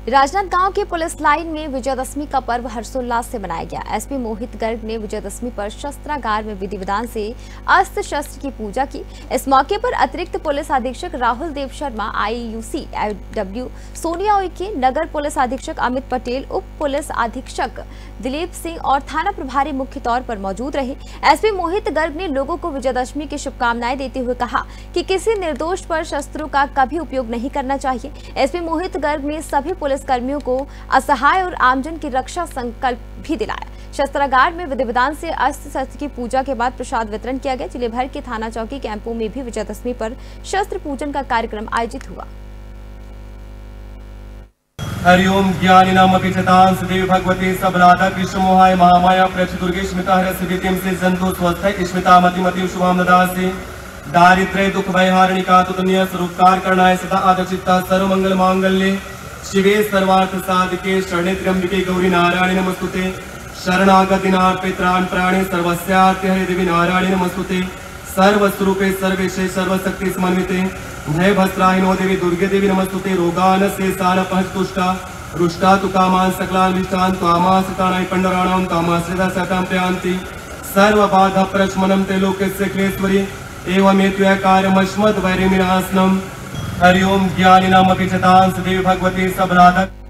राजनांदगांव के police line में विजयदशमी का पर्व हर्षोल्लास से मनाया गया। एसपी मोहित गर्ग ने विजयदशमी पर शस्त्रागार में विधि विधान से अस्त्र शस्त्र की पूजा की। इस मौके पर अतिरिक्त पुलिस अधीक्षक राहुल देव शर्मा, आईयूसी डब्ल्यू सोनिया उइके, नगर पुलिस अधीक्षक अमित पटेल, उप पुलिस अधीक्षक दिलीप सिंह और थाना प्रभारी मुख्य तौर पर मौजूद रहे। एसपी मोहित गर्ग ने लोगों को विजयदशमी की शुभकामनाएं देते हुए कहा कि किसी निर्दोष पर शस्त्रों का कभी उपयोग नहीं करना चाहिए। एसपी मोहित गर्ग ने सभी पुलिस कर्मियों को असहाय और आमजन की रक्षा संकल्प भी दिलाया। शस्त्रागार में विधि विधान से अस्त्र शस्त्र की पूजा के बाद प्रसाद वितरण किया गया। जिले भर के थाना चौकी कैंपों में भी विजयदशमी पर शस्त्र पूजन का कार्यक्रम आयोजित हुआ। हरिओम ज्ञानिनामपि चतांस देवी भगवती सबलादा कृष्ण मोहाय महामाया प्रच दुर्गे स्मिता हरस्य वितिम से जंतु स्वस्थ स्मिता मति शुभम ददासि दारिद्र्य दुख भयहारिणिका तुतन्य स्वरूपकार करणाय सदा आदचित्ता सर्वमंगल मांगल्ये शिवे सर्वार्थ साधके शरणे त्र्यंबिके गौरी नारायणी नमस्तुते शरणागत दिनार्पे त्राण प्राणे सर्वस्यार्थे हरे देवी नारायणी नमस्तुते सर्वस्वरूपे सर्वेशे सर्वशक्ति समन्विते जय भस्त्राहिनो देवी दुर्गे देवी नमस्तुते रोगान से सान पहस्तुष्टा रुष्टा तु कामान सकलान विष्टान त्वामासतानाय पंडराणां तामाश्रिता सतां प्रयान्ति सर्वबाधा प्रशमनं ते लोकस्य क्लेश्वरी एवमेत्य कार्यमस्मद् वैरिमिनाशनम्। हरिओम ज्ञानिनामपि चतांस देवी भगवती सबलादा